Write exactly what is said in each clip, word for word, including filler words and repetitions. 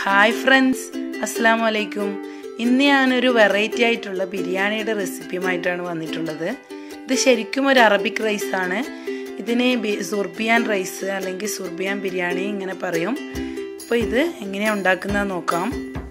Hi friends, അസ്സലാമു അലൈക്കും. ഇന്ന് ഞാനൊരു വെറൈറ്റി ആയിട്ടുള്ള ബിരിയാണിയുടെ റെസിപ്പിയുമായിട്ടാണ് വന്നിട്ടുള്ളത്. ഇത് ശരിക്കും ഒരു അറബിക് റൈസാണ്. ഇതിന് സുർബിയാൻ റൈസ് അല്ലെങ്കിൽ സുർബിയാൻ ബിരിയാണി ഇങ്ങനെ പറയും. അപ്പോൾ ഇത് എങ്ങനെയാണ് ഉണ്ടാക്കുന്നത് നോക്കാം.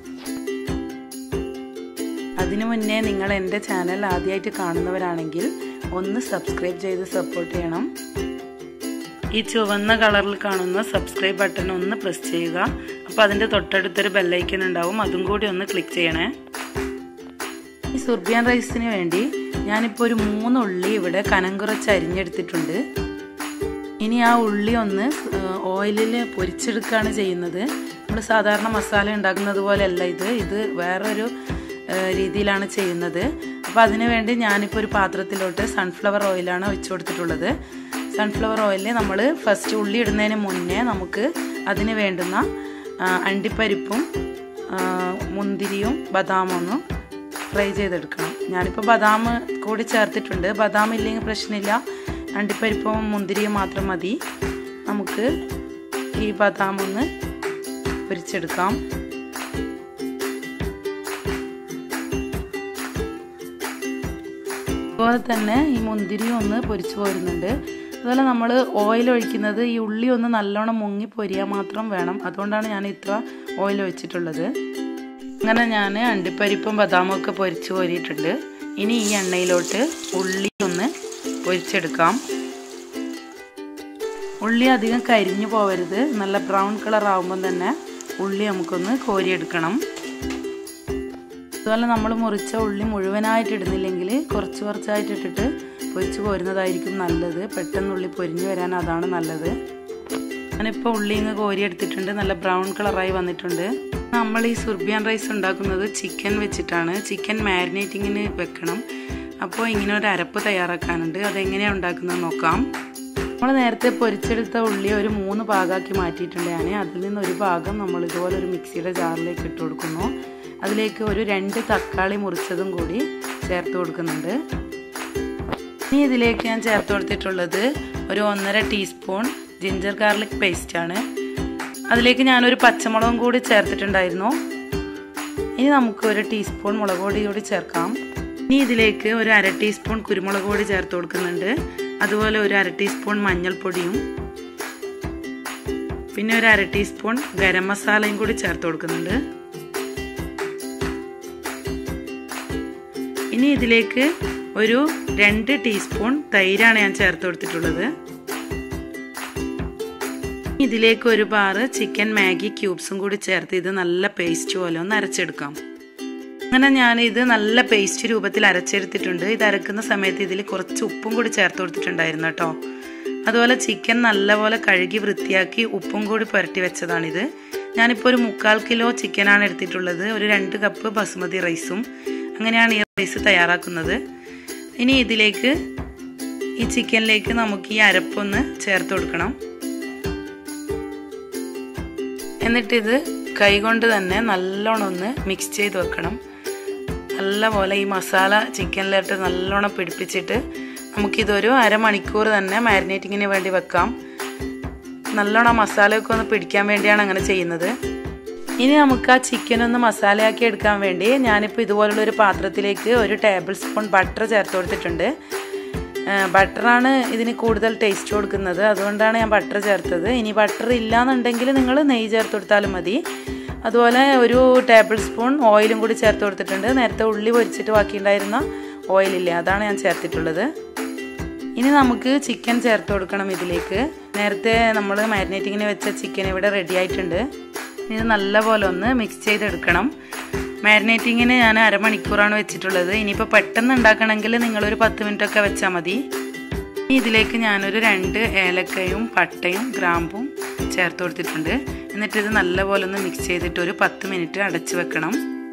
അതിനു മുന്നേ നിങ്ങൾ എൻ്റെ ചാനൽ ആദ്യമായിട്ട് കാണുന്നവരാണെങ്കിൽ ഒന്ന് സബ്സ്ക്രൈബ് ചെയ്ത് സപ്പോർട്ട് ചെയ്യണം. ഈ ചുവന്ന കളറിൽ കാണുന്ന സബ്സ്ക്രൈബ് ബട്ടൺ ഒന്ന് പ്രസ് ചെയ്യുക. അപ്പോൾ അതിൻ്റെ തൊട്ടടുത്തൊരു ബെല്ലൈക്കൺ ഉണ്ടാവും, അതും കൂടി ഒന്ന് ക്ലിക്ക് ചെയ്യണേ. ഈ സുർബിയാൻ റൈസിന് വേണ്ടി ഞാനിപ്പോൾ ഒരു മൂന്ന് ഉള്ളി ഇവിടെ കനം കുറച്ച് അരിഞ്ഞെടുത്തിട്ടുണ്ട്. ഇനി ആ ഉള്ളി ഒന്ന് ഓയിലിൽ പൊരിച്ചെടുക്കുകയാണ് ചെയ്യുന്നത്. നമ്മൾ സാധാരണ മസാല ഉണ്ടാക്കുന്നത് പോലെയല്ല ഇത് ഇത് വേറൊരു രീതിയിലാണ് ചെയ്യുന്നത്. അപ്പോൾ അതിന് വേണ്ടി ഞാനിപ്പോൾ ഒരു പാത്രത്തിലോട്ട് സൺഫ്ലവർ ഓയിലാണ് ഒഴിച്ചു കൊടുത്തിട്ടുള്ളത്. സൺഫ്ലവർ ഓയിലിൽ നമ്മൾ ഫസ്റ്റ് ഉള്ളി ഇടുന്നതിന് മുന്നേ നമുക്ക് അതിന് വേണ്ടുന്ന അണ്ടിപ്പരിപ്പും മുന്തിരിയും ബദാമൊന്നും ഫ്രൈ ചെയ്തെടുക്കണം. ഞാനിപ്പോൾ ബദാം കൂടി ചേർത്തിട്ടുണ്ട്. ബദാം ഇല്ലെങ്കിൽ പ്രശ്നമില്ല, അണ്ടിപ്പരിപ്പും മുന്തിരിയും മാത്രം മതി. നമുക്ക് ഈ ബദാം ഒന്ന് പൊരിച്ചെടുക്കാം. അതുപോലെ തന്നെ ഈ മുന്തിരി ഒന്ന് പൊരിച്ചു പോരുന്നുണ്ട്. അതുപോലെ നമ്മൾ ഓയിൽ ഒഴിക്കുന്നത് ഈ ഉള്ളി ഒന്ന് നല്ലോണം മുങ്ങി പൊരിയാൻ മാത്രം വേണം. അതുകൊണ്ടാണ് ഞാൻ ഇത്ര ഓയിൽ ഒഴിച്ചിട്ടുള്ളത്. അങ്ങനെ ഞാൻ അണ്ടിപ്പരിപ്പും ബദാമും ഒക്കെ പൊരിച്ചു കോരിയിട്ടുണ്ട്. ഇനി ഈ എണ്ണയിലോട്ട് ഉള്ളി ഒന്ന് പൊരിച്ചെടുക്കാം. ഉള്ളി അധികം കരിഞ്ഞു പോവരുത്. നല്ല ബ്രൗൺ കളർ ആകുമ്പം തന്നെ ഉള്ളി നമുക്കൊന്ന് കോരിയെടുക്കണം. അതുപോലെ നമ്മൾ മുറിച്ച ഉള്ളി മുഴുവനായിട്ട് ഇടുന്നില്ലെങ്കിൽ കുറച്ച് കുറച്ചായിട്ട് ഇട്ടിട്ട് പൊരിച്ച് കോരുന്നതായിരിക്കും നല്ലത്. പെട്ടെന്ന് ഉള്ളി പൊരിഞ്ഞു വരാൻ അതാണ് നല്ലത്. ഞാനിപ്പോൾ ഉള്ളി ഇങ്ങ് കോരിയെടുത്തിട്ടുണ്ട്. നല്ല ബ്രൗൺ കളറായി വന്നിട്ടുണ്ട്. നമ്മൾ ഈ സുർബിയാൻ റൈസ് ഉണ്ടാക്കുന്നത് ചിക്കൻ വെച്ചിട്ടാണ്. ചിക്കൻ മാരിനേറ്റിങ്ങിന് വെക്കണം. അപ്പോൾ ഇങ്ങനെ ഒരു അരപ്പ് തയ്യാറാക്കാനുണ്ട്. അതെങ്ങനെയാണ് ഉണ്ടാക്കുന്നത് നോക്കാം. നമ്മൾ നേരത്തെ പൊരിച്ചെടുത്ത ഉള്ളി ഒരു മൂന്ന് ഭാഗമാക്കി മാറ്റിയിട്ടുണ്ട് ഞാൻ. അതിൽ നിന്ന് ഒരു ഭാഗം നമ്മൾ ഇതുപോലെ ഒരു മിക്സിയുടെ ജാറിലേക്ക് ഇട്ട് കൊടുക്കുന്നു. അതിലേക്ക് ഒരു രണ്ട് തക്കാളി മുറിച്ചതും കൂടി ചേർത്ത് കൊടുക്കുന്നുണ്ട്. ഇനി ഇതിലേക്ക് ഞാൻ ചേർത്ത് കൊടുത്തിട്ടുള്ളത് ഒരു ഒന്നര ടീസ്പൂൺ ജിഞ്ചർ ഗാർലിക് പേസ്റ്റാണ്. അതിലേക്ക് ഞാനൊരു പച്ചമുളകും കൂടി ചേർത്തിട്ടുണ്ടായിരുന്നു. ഇനി നമുക്ക് ഒരു ടീസ്പൂൺ മുളക് പൊടി കൂടി ചേർക്കാം. ഇനി ഇതിലേക്ക് ഒരു അര ടീസ്പൂൺ കുരുമുളക് പൊടി ചേർത്ത് കൊടുക്കുന്നുണ്ട്. അതുപോലെ ഒരു അര ടീസ്പൂൺ മഞ്ഞൾപ്പൊടിയും പിന്നെ ഒരു അര ടീസ്പൂൺ ഗരം മസാലയും കൂടി ചേർത്ത് കൊടുക്കുന്നുണ്ട്. ഇനി ഇതിലേക്ക് ഒരു രണ്ട് ടീസ്പൂൺ തൈരാണ് ഞാൻ ചേർത്ത് കൊടുത്തിട്ടുള്ളത്. ഇതിലേക്ക് ഒരു ബാറ് ചിക്കൻ മാഗി ക്യൂബ്സും കൂടി ചേർത്ത് ഇത് നല്ല പേസ്റ്റ് പോലെ ഒന്ന് അരച്ചെടുക്കാം. അങ്ങനെ ഞാൻ ഇത് നല്ല പേസ്റ്റ് രൂപത്തിൽ അരച്ചെടുത്തിട്ടുണ്ട്. ഇത് അരക്കുന്ന സമയത്ത് ഇതിൽ കുറച്ച് ഉപ്പും കൂടി ചേർത്ത് കൊടുത്തിട്ടുണ്ടായിരുന്നു കേട്ടോ. അതുപോലെ ചിക്കൻ നല്ലപോലെ കഴുകി വൃത്തിയാക്കി ഉപ്പും കൂടി പുരട്ടി വെച്ചതാണിത്. ഞാനിപ്പോൾ ഒരു മുക്കാൽ കിലോ ചിക്കനാണ് എടുത്തിട്ടുള്ളത്. ഒരു രണ്ട് കപ്പ് ബസുമതി റൈസും. അങ്ങനെയാണ് ഈ റൈസ് തയ്യാറാക്കുന്നത്. ഇനി ഇതിലേക്ക് ഈ ചിക്കനിലേക്ക് നമുക്ക് ഈ അരപ്പൊന്ന് ചേർത്ത് കൊടുക്കണം. എന്നിട്ടിത് കൈകൊണ്ട് തന്നെ നല്ലോണം ഒന്ന് മിക്സ് ചെയ്ത് വെക്കണം. നല്ലപോലെ ഈ മസാല ചിക്കനിലോട്ട് നല്ലോണം പിടിപ്പിച്ചിട്ട് നമുക്കിതൊരു അരമണിക്കൂർ തന്നെ മാരിനേറ്റിങ്ങിന് വേണ്ടി വെക്കാം. നല്ലോണം മസാലയൊക്കെ ഒന്ന് പിടിക്കാൻ വേണ്ടിയാണ് അങ്ങനെ ചെയ്യുന്നത്. ഇനി നമുക്ക് ആ ചിക്കൻ ഒന്ന് മസാലയാക്കി എടുക്കാൻ വേണ്ടി ഞാനിപ്പോൾ ഇതുപോലുള്ളൊരു പാത്രത്തിലേക്ക് ഒരു ടേബിൾ സ്പൂൺ ബട്ടർ ചേർത്ത് കൊടുത്തിട്ടുണ്ട്. ബട്ടറാണ് ഇതിന് കൂടുതൽ ടേസ്റ്റ് കൊടുക്കുന്നത്, അതുകൊണ്ടാണ് ഞാൻ ബട്ടർ ചേർത്തത്. ഇനി ബട്ടർ ഇല്ലാന്നുണ്ടെങ്കിൽ നിങ്ങൾ നെയ്യ് ചേർത്ത് കൊടുത്താലും മതി. അതുപോലെ ഒരു ടേബിൾ സ്പൂൺ ഓയിലും കൂടി ചേർത്ത് കൊടുത്തിട്ടുണ്ട്. നേരത്തെ ഉള്ളി പൊരിച്ചിട്ട് ബാക്കിയുണ്ടായിരുന്ന ഓയിലില്ലേ, അതാണ് ഞാൻ ചേർത്തിട്ടുള്ളത്. ഇനി നമുക്ക് ചിക്കൻ ചേർത്ത് കൊടുക്കണം ഇതിലേക്ക്. നേരത്തെ നമ്മൾ മാരിനേറ്റിങ്ങിന് വെച്ച ചിക്കൻ ഇവിടെ റെഡി ആയിട്ടുണ്ട്. ഇത് നല്ലപോലെ ഒന്ന് മിക്സ് ചെയ്തെടുക്കണം. മാരിനേറ്റിങ്ങിന് ഞാൻ അരമണിക്കൂറാണ് വെച്ചിട്ടുള്ളത്. ഇനിയിപ്പോൾ പെട്ടെന്ന് ഉണ്ടാക്കണമെങ്കിൽ നിങ്ങളൊരു പത്ത് മിനിറ്റൊക്കെ വെച്ചാൽ മതി. ഇനി ഇതിലേക്ക് ഞാനൊരു രണ്ട് ഏലക്കയും പട്ടയും ഗ്രാമ്പും ചേർത്ത് കൊടുത്തിട്ടുണ്ട്. എന്നിട്ട് ഇത് നല്ലപോലെ ഒന്ന് മിക്സ് ചെയ്തിട്ട് ഒരു പത്ത് മിനിറ്റ് അടച്ചു വെക്കണം.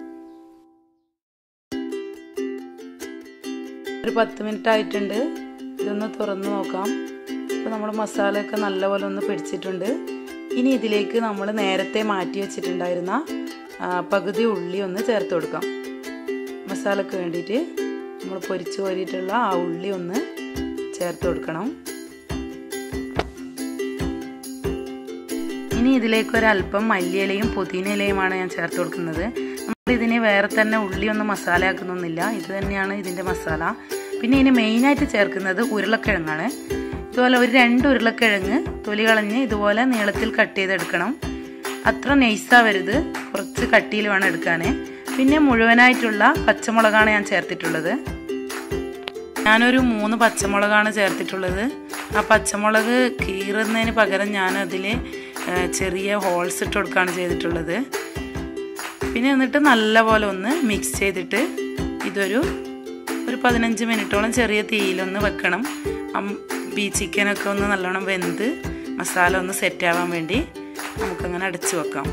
ഒരു പത്ത് മിനിറ്റ് ആയിട്ടുണ്ട്. ഇതൊന്ന് തുറന്ന് നോക്കാം. ഇപ്പോൾ നമ്മൾ മസാലയൊക്കെ നല്ലപോലെ ഒന്ന് പിടിച്ചിട്ടുണ്ട്. ഇനി ഇതിലേക്ക് നമ്മൾ നേരത്തെ മാറ്റി വെച്ചിട്ടുണ്ടായിരുന്ന പകുതി ഉള്ളി ഒന്ന് ചേർത്ത് കൊടുക്കാം. മസാലയ്ക്ക് വേണ്ടിയിട്ട് നമ്മൾ പൊരിച്ച് കോരിയിട്ടുള്ള ആ ഉള്ളി ഒന്ന് ചേർത്ത് കൊടുക്കണം. ഇനി ഇതിലേക്ക് ഒരല്പം മല്ലിയിലയും പുതിനയിലയുമാണ് ഞാൻ ചേർത്ത് കൊടുക്കുന്നത്. നമ്മൾ ഇതിന് വേറെ തന്നെ ഉള്ളിയൊന്നും മസാല ആക്കുന്നൊന്നുമില്ല, ഇത് തന്നെയാണ് ഇതിൻ്റെ മസാല. പിന്നെ ഇതിന് മെയിനായിട്ട് ചേർക്കുന്നത് ഉരുളക്കിഴങ്ങാണ്. ഇതുപോലെ ഒരു രണ്ട് ഉരുളക്കിഴങ്ങ് തൊലി കളഞ്ഞ് ഇതുപോലെ നീളത്തിൽ കട്ട് ചെയ്തെടുക്കണം. അത്ര നൈസാവരുത്, കുറച്ച് കട്ടിയിൽ വേണം എടുക്കാൻ. പിന്നെ മുഴുവനായിട്ടുള്ള പച്ചമുളകാണ് ഞാൻ ചേർത്തിട്ടുള്ളത്. ഞാനൊരു മൂന്ന് പച്ചമുളകാണ് ചേർത്തിട്ടുള്ളത്. ആ പച്ചമുളക് കീറുന്നതിന് പകരം ഞാൻ അതിൽ ചെറിയ ഹോൾസ് ഇട്ട് കൊടുക്കുകയാണ് ചെയ്തിട്ടുള്ളത്. പിന്നെ എന്നിട്ട് നല്ലപോലെ ഒന്ന് മിക്സ് ചെയ്തിട്ട് ഇതൊരു ഒരു പതിനഞ്ച് മിനിറ്റോളം ചെറിയ തീയിലൊന്ന് വെക്കണം. ഈ ചിക്കനൊക്കെ ഒന്ന് നല്ലോണം വെന്ത് മസാല ഒന്ന് സെറ്റ് ആവാൻ വേണ്ടി നമുക്കങ്ങനെ അടച്ചു വെക്കാം.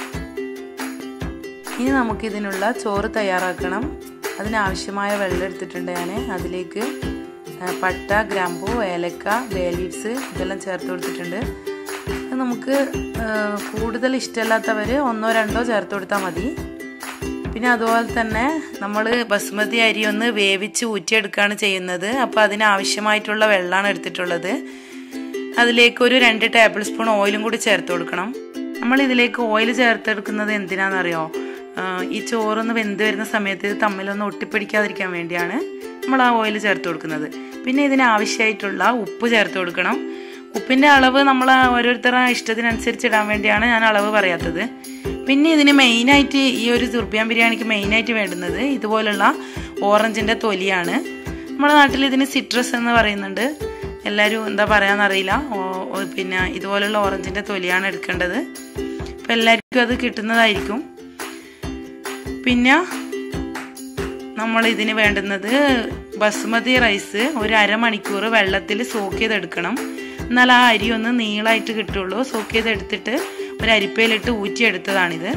ഇനി നമുക്കിതിനുള്ള ചോറ് തയ്യാറാക്കണം. അതിനാവശ്യമായ വെള്ളം എടുത്തിട്ടുണ്ട് ഞാൻ. അതിലേക്ക് പട്ട, ഗ്രാമ്പൂ, ഏലക്ക, ബേ ലീവ്സ് ഇതെല്ലാം ചേർത്ത് കൊടുത്തിട്ടുണ്ട്. നമുക്ക് കൂടുതൽ ഇഷ്ടമില്ലാത്തവർ ഒന്നോ രണ്ടോ ചേർത്ത് കൊടുത്താൽ മതി. പിന്നെ അതുപോലെ തന്നെ നമ്മൾ ബസ്മതി അരി ഒന്ന് വേവിച്ച് ഊറ്റിയെടുക്കുകയാണ് ചെയ്യുന്നത്. അപ്പോൾ അതിനാവശ്യമായിട്ടുള്ള വെള്ളമാണ് എടുത്തിട്ടുള്ളത്. അതിലേക്ക് ഒരു രണ്ട് ടേബിൾ സ്പൂൺ ഓയിലും കൂടി ചേർത്ത് കൊടുക്കണം. നമ്മൾ ഇതിലേക്ക് ഓയിൽ ചേർത്തെടുക്കുന്നത് എന്തിനാണെന്നറിയോ? ഈ ചോറൊന്ന് വെന്ത് വരുന്ന സമയത്ത് ഇത് തമ്മിലൊന്ന് ഒട്ടിപ്പിടിക്കാതിരിക്കാൻ വേണ്ടിയാണ് നമ്മൾ ആ ഓയിൽ ചേർത്ത് കൊടുക്കുന്നത്. പിന്നെ ഇതിനാവശ്യമായിട്ടുള്ള ഉപ്പ് ചേർത്ത് കൊടുക്കണം. ഉപ്പിൻ്റെ അളവ് നമ്മൾ ഓരോരുത്തരുടെ ഇഷ്ടത്തിനനുസരിച്ച് ഇടാൻ വേണ്ടിയാണ് ഞാൻ അളവ് പറയാത്തത്. പിന്നെ ഇതിന് മെയിനായിട്ട് ഈ ഒരു സുർബിയാൻ ബിരിയാണിക്ക് മെയിനായിട്ട് വേണ്ടുന്നത് ഇതുപോലുള്ള ഓറഞ്ചിൻ്റെ തൊലിയാണ്. നമ്മുടെ നാട്ടിൽ ഇതിന് സിട്രസ് എന്ന് പറയുന്നുണ്ട്, എല്ലാവരും എന്താ പറയാന്നറിയില്ല. പിന്നെ ഇതുപോലുള്ള ഓറഞ്ചിൻ്റെ തൊലിയാണ് എടുക്കേണ്ടത്. അപ്പോൾ എല്ലാവർക്കും അത് കിട്ടുന്നതായിരിക്കും. പിന്നെ നമ്മൾ ഇതിന് വേണ്ടുന്നത് ബസ്മതി റൈസ് ഒരു അരമണിക്കൂർ വെള്ളത്തിൽ സോക്ക് ചെയ്തെടുക്കണം. എന്നാൽ ആ അരി ഒന്ന് നീളമായിട്ട് കിട്ടുള്ളൂ. സോക്ക് ചെയ്തെടുത്തിട്ട് ഒരു അരിപ്പയിലിട്ട് ഊറ്റിയെടുത്തതാണിത്.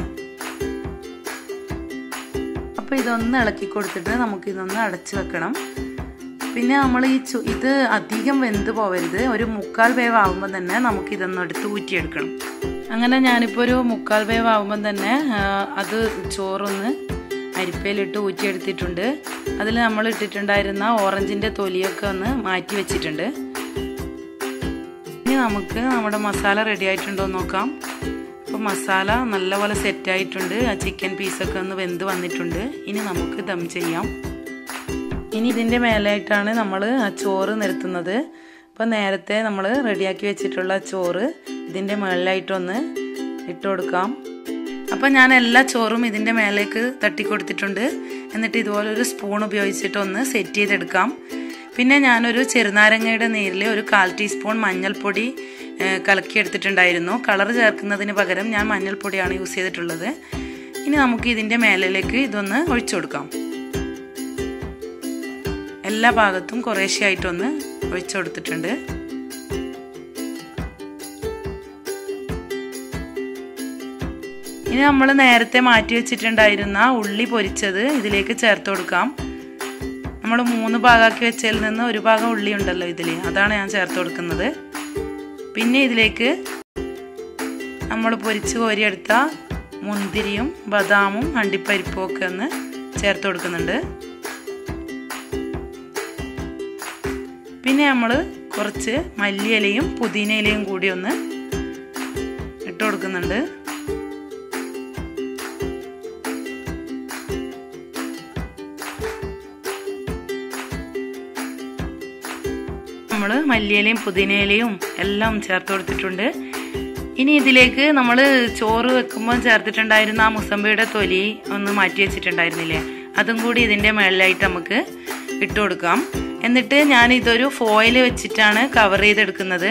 അപ്പോൾ ഇതൊന്ന് ഇളക്കി കൊടുത്തിട്ട് നമുക്കിതൊന്ന് അടച്ചു വെക്കണം. പിന്നെ നമ്മൾ ഈ ചു ഇത് അധികം വെന്ത് പോവരുത്. ഒരു മുക്കാൽ വേവ് ആകുമ്പോൾ തന്നെ നമുക്കിതൊന്ന് എടുത്ത് ഊറ്റിയെടുക്കണം. അങ്ങനെ ഞാനിപ്പോൾ ഒരു മുക്കാൽ വേവ് ആകുമ്പം തന്നെ അത് ചോറൊന്ന് അരിപ്പയിലിട്ട് ഊറ്റിയെടുത്തിട്ടുണ്ട്. അതിൽ നമ്മൾ ഇട്ടിട്ടുണ്ടായിരുന്ന ഓറഞ്ചിൻ്റെ തൊലിയൊക്കെ ഒന്ന് മാറ്റി വെച്ചിട്ടുണ്ട്. ഇനി നമുക്ക് നമ്മുടെ മസാല റെഡി ആയിട്ടുണ്ടോ എന്ന് നോക്കാം. അപ്പോൾ മസാല നല്ലപോലെ സെറ്റായിട്ടുണ്ട്. ആ ചിക്കൻ പീസൊക്കെ ഒന്ന് വെന്ത് വന്നിട്ടുണ്ട്. ഇനി നമുക്ക് ദം ചെയ്യാം. ഇനി ഇതിൻ്റെ മേലായിട്ടാണ് നമ്മൾ ആ ചോറ് നിരത്തുന്നത്. അപ്പോൾ നേരത്തെ നമ്മൾ റെഡിയാക്കി വെച്ചിട്ടുള്ള ചോറ് ഇതിൻ്റെ മുകളിലായിട്ടൊന്ന് ഇട്ട് കൊടുക്കാം. അപ്പം ഞാൻ എല്ലാ ചോറും ഇതിൻ്റെ മേലേക്ക് തട്ടിക്കൊടുത്തിട്ടുണ്ട്. എന്നിട്ട് ഇതുപോലെ ഒരു സ്പൂൺ ഉപയോഗിച്ചിട്ടൊന്ന് സെറ്റ് ചെയ്തെടുക്കാം. പിന്നെ ഞാനൊരു ചെറുനാരങ്ങയുടെ നീരിൽ ഒരു കാൽ ടീസ്പൂൺ മഞ്ഞൾപ്പൊടി കലക്കിയെടുത്തിട്ടുണ്ടായിരുന്നു. കളർ ചേർക്കുന്നതിന് പകരം ഞാൻ മഞ്ഞൾപ്പൊടിയാണ് യൂസ് ചെയ്തിട്ടുള്ളത്. ഇനി നമുക്ക് ഇതിൻ്റെ മേലിലേക്ക് ഇതൊന്ന് ഒഴിച്ചു കൊടുക്കാം. എല്ലാ ഭാഗത്തും കുറേശ്ശെയായിട്ടൊന്ന് ഒഴിച്ചു കൊടുത്തിട്ടുണ്ട്. ഇനി നമ്മൾ നേരത്തെ മാറ്റി വെച്ചിട്ടുണ്ടായിരുന്ന ഉള്ളി പൊരിച്ചത് ഇതിലേക്ക് ചേർത്ത് കൊടുക്കാം. നമ്മൾ മൂന്ന് ഭാഗമാക്കി വെച്ചതിൽ നിന്ന് ഒരു ഭാഗം ഉള്ളി ഉണ്ടല്ലോ ഇതിൽ, അതാണ് ഞാൻ ചേർത്ത് കൊടുക്കുന്നത്. പിന്നെ ഇതിലേക്ക് നമ്മൾ പൊരിച്ച് കോരിയെടുത്ത മുന്തിരിയും ബദാമും അണ്ടിപ്പരിപ്പും ഒക്കെ ഒന്ന് ചേർത്ത് കൊടുക്കുന്നുണ്ട്. പിന്നെ നമ്മൾ കുറച്ച് മല്ലിയിലയും പുതിനയിലയും കൂടി ഒന്ന് ഇട്ട് കൊടുക്കുന്നുണ്ട്. നമ്മൾ മല്ലിയിലയും പുതിനയിലയും എല്ലാം ചേർത്ത് കൊടുത്തിട്ടുണ്ട്. ഇനി ഇതിലേക്ക് നമ്മൾ ചോറ് വെക്കുമ്പോൾ ചേർത്തിട്ടുണ്ടായിരുന്ന ആ മുസമ്പയുടെ തൊലി ഒന്ന് മാറ്റി വെച്ചിട്ടുണ്ടായിരുന്നില്ലേ, അതും കൂടി ഇതിൻ്റെ മുകളിലായിട്ട് നമുക്ക് ഇട്ട് കൊടുക്കാം. എന്നിട്ട് ഞാൻ ഇതൊരു ഫോയിൽ വെച്ചിട്ടാണ് കവർ ചെയ്തെടുക്കുന്നത്.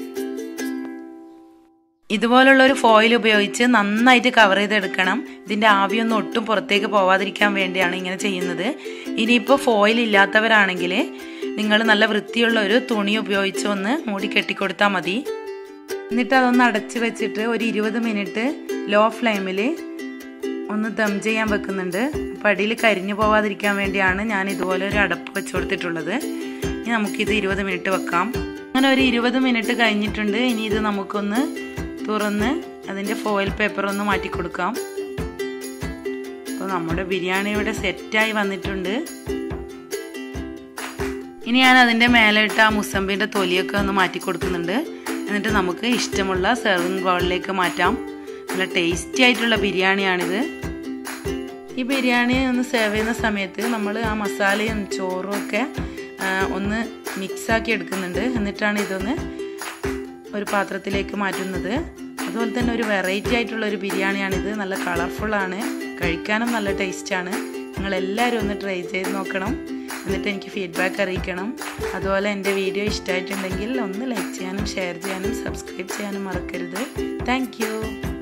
ഇതുപോലുള്ള ഒരു ഫോയിൽ ഉപയോഗിച്ച് നന്നായിട്ട് കവർ ചെയ്തെടുക്കണം. ഇതിൻ്റെ ആവിയൊന്നും ഒട്ടും പുറത്തേക്ക് പോവാതിരിക്കാൻ വേണ്ടിയാണ് ഇങ്ങനെ ചെയ്യുന്നത്. ഇനിയിപ്പോൾ ഫോയിൽ ഇല്ലാത്തവരാണെങ്കിൽ നിങ്ങൾ നല്ല വൃത്തിയുള്ള ഒരു തുണി ഉപയോഗിച്ച് ഒന്ന് മൂടി കെട്ടിക്കൊടുത്താൽ മതി. എന്നിട്ട് അതൊന്ന് അടച്ച് വെച്ചിട്ട് ഒരു ഇരുപത് മിനിറ്റ് ലോ ഫ്ലെയിമിൽ ഒന്ന് ദം ചെയ്യാൻ വെക്കുന്നുണ്ട്. അപ്പം അടിയിൽ കരിഞ്ഞു പോവാതിരിക്കാൻ വേണ്ടിയാണ് ഞാൻ ഇതുപോലെ ഒരു അടപ്പ് വെച്ച് കൊടുത്തിട്ടുള്ളത്. ഇനി നമുക്കിത് ഇരുപത് മിനിറ്റ് വെക്കാം. അങ്ങനെ ഒരു ഇരുപത് മിനിറ്റ് കഴിഞ്ഞിട്ടുണ്ട്. ഇനി ഇത് നമുക്കൊന്ന് തുറന്ന് അതിൻ്റെ ഫോയിൽ പേപ്പർ ഒന്ന് മാറ്റി കൊടുക്കാം. അപ്പോൾ നമ്മുടെ ബിരിയാണി ഇവിടെ സെറ്റായി വന്നിട്ടുണ്ട്. ഇനി ഞാൻ അതിൻ്റെ മേലെ ഇട്ട് ആ മുസമ്പിൻ്റെ തൊലിയൊക്കെ ഒന്ന് മാറ്റി കൊടുക്കുന്നുണ്ട്. എന്നിട്ട് നമുക്ക് ഇഷ്ടമുള്ള സെർവിങ് ബൗളിലേക്ക് മാറ്റാം. നല്ല ടേസ്റ്റി ആയിട്ടുള്ള ബിരിയാണിയാണിത്. ഈ ബിരിയാണി ഒന്ന് സെർവ് ചെയ്യുന്ന സമയത്ത് നമ്മൾ ആ മസാലയും ചോറും ഒക്കെ ഒന്ന് മിക്സാക്കി എടുക്കുന്നുണ്ട്. എന്നിട്ടാണ് ഇതൊന്ന് ഒരു പാത്രത്തിലേക്ക് മാറ്റുന്നത്. അതുപോലെ തന്നെ ഒരു വെറൈറ്റി ആയിട്ടുള്ള ഒരു ബിരിയാണിയാണിത്. നല്ല കളർഫുള്ളാണ്, കഴിക്കാനും നല്ല ടേസ്റ്റാണ്. നിങ്ങളെല്ലാവരും ഒന്ന് ട്രൈ ചെയ്ത് നോക്കണം. എന്നിട്ട് എനിക്ക് ഫീഡ്ബാക്ക് അറിയിക്കണം. അതുപോലെ എൻ്റെ വീഡിയോ ഇഷ്ടമായിട്ടുണ്ടെങ്കിൽ ഒന്ന് ലൈക്ക് ചെയ്യാനും ഷെയർ ചെയ്യാനും സബ്സ്ക്രൈബ് ചെയ്യാനും മറക്കരുത്. Thank U.